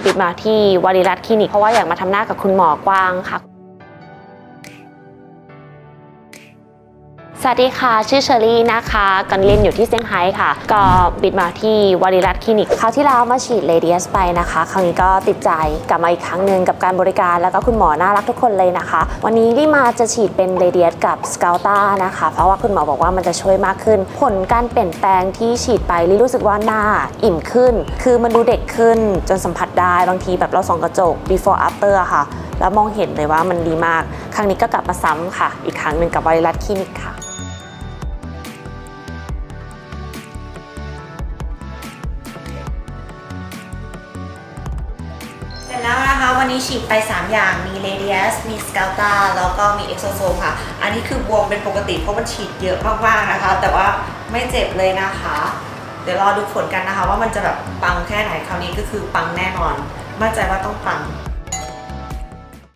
ปิดมาที่วริรัตน์คลินิกเพราะว่าอยากมาทำหน้ากับคุณหมอกวางค่ะสวัสดีค่ะชื่อเชอรี่นะคะก่อนเรียนอยู่ที่เซี่ยงไฮ้ค่ะก็บิดมาที่วริรัตน์คลินิกคราวที่แล้วมาฉีดเรเดียสไปนะคะครั้งนี้ก็ติดใจกลับมาอีกครั้งหนึ่งกับการบริการแล้วก็คุณหมอน่ารักทุกคนเลยนะคะวันนี้รีมาจะฉีดเป็นเรเดียสกับสกาลต้านะคะเพราะว่าคุณหมอบอกว่ามันจะช่วยมากขึ้นผลการเปลี่ยนแปลงที่ฉีดไปรู้สึกว่าหน้าอิ่มขึ้นคือมันดูเด็กขึ้นจนสัมผัสได้บางทีแบบเราส่องกระจก before after ค่ะแล้วมองเห็นเลยว่ามันดีมากครั้งนี้ก็กลับมาซ้ำค่ะอีกครั้งหนึ่งกับวริรัตน์คลินิกค่ะเสร็จแล้วนะคะวันนี้ฉีดไป3อย่างมี Radius มี Scalta แล้วก็มี Exosomes ค่ะอันนี้คือบวมเป็นปกติเพราะมันฉีดเยอะมากๆนะคะแต่ว่าไม่เจ็บเลยนะคะเดี๋ยวรอดูผลกันนะคะว่ามันจะแบบปังแค่ไหนคราวนี้ก็คือปังแน่นอนมั่นใจว่าต้องปัง